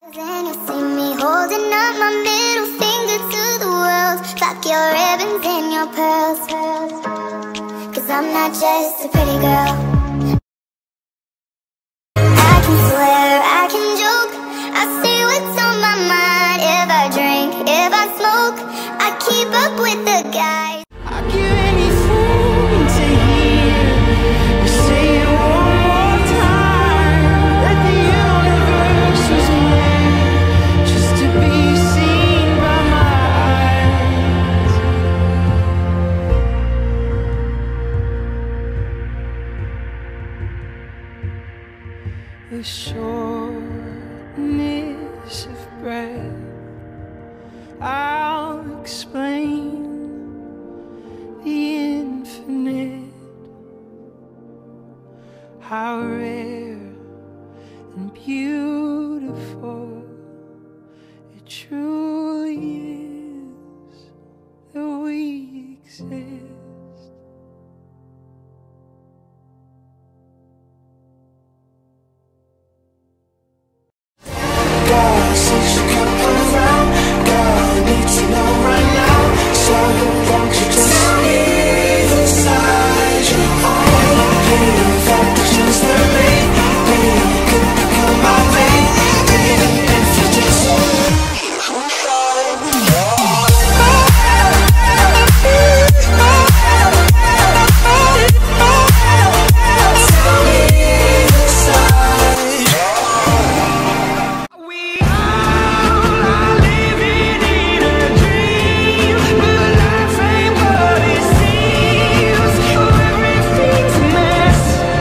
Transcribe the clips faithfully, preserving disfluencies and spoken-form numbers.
Then you see me holding up my middle finger to the world. Fuck your ribbons and your pearls, cause I'm not just a pretty girl. I can swear, I can joke, I say what's on my mind. If I drink, if I smoke, I keep up with the guys. I'd give anything to hear you say it one more time, that the universe was made just to be seen by my eyes. The shortness of breath, I'll explain. The infinite, how rare and beautiful it truly is that we exist. God, since you come around, God, I need to know right now. So won't you just tell me the size you hold? Baby, if I could just believe, baby, you could become my babe. Baby, if you just tell me the size. We all are living in a dream, but life ain't what it seems. Everything's a mess,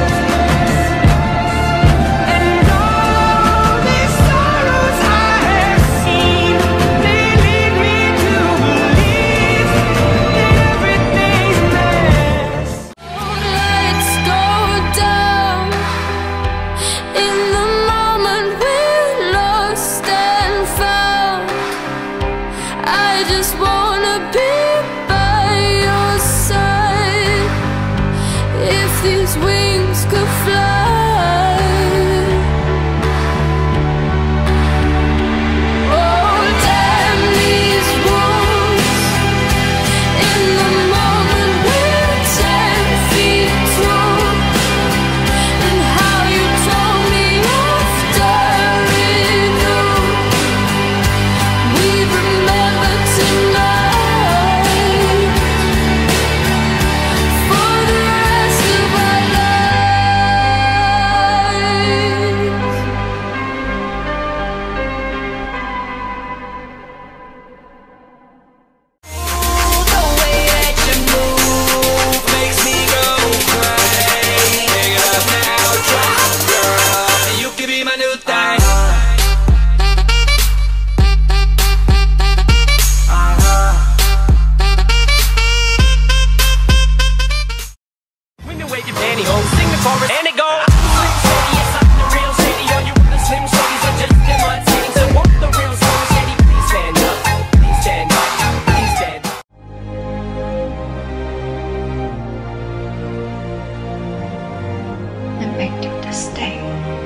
and all these sorrows I have seen, they lead me to believe that everything's a mess. Let's go down in the moment we're lost and found. I just wanna be by your side. If these wings could fly, oh damn these wounds. In the moment we're ten feet tall, and how you told me after it all. We remember tonight for the rest of our lives. The way that you move makes me go crazy. Pick it up now, drop, girl, and you can be my new thing. When you wave your pantyhose, sing the chorus, and it goes. Slim Shady, yes, I'm the real Shady. All you other Slim Shadys are just imitating. So won't the real Slim Shady please stand up? Please stand up. Please stand up. I begged him to stay.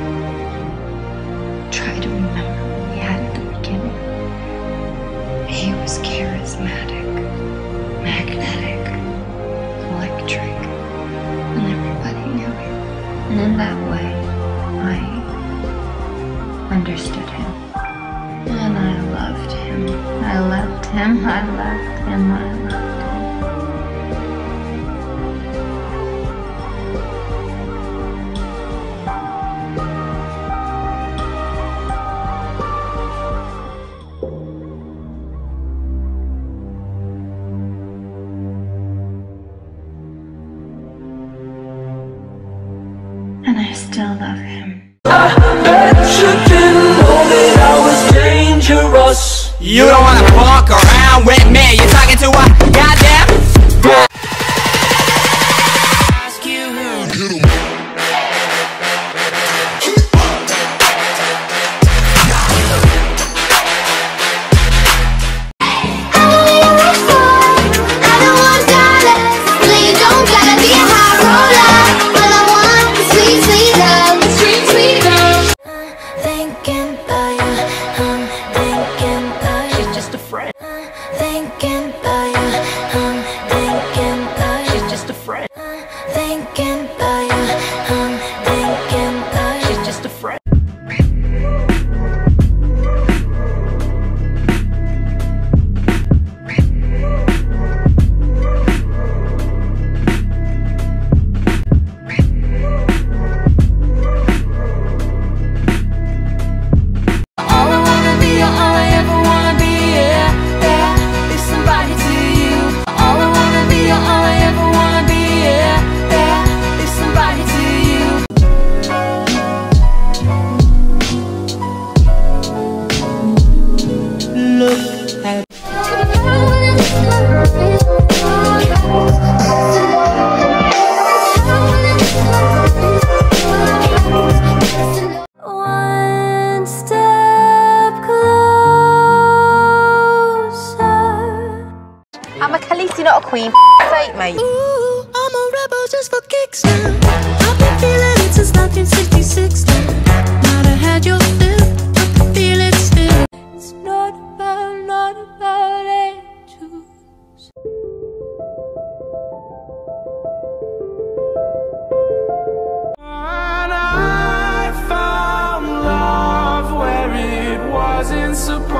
Try to remember what we had at the beginning. He was charismatic, magnetic, electric, and everybody knew it. And in that way, I understood him. And I loved him. I loved him. I loved him. I loved him. And I still love him. Bet you didn't know that I was dangerous. You don't wanna fuck around with me. You're talking to a goddamn. Ask you Thinking about you. I'm a Khaleesi, not a queen. Sake, mate. Ooh, I'm a rebel just for kicks now. I've been feeling it since nineteen sixty-six now. Might have had your fill, but I feel it still. It's not about, not about angels. And I found love where it wasn't supposed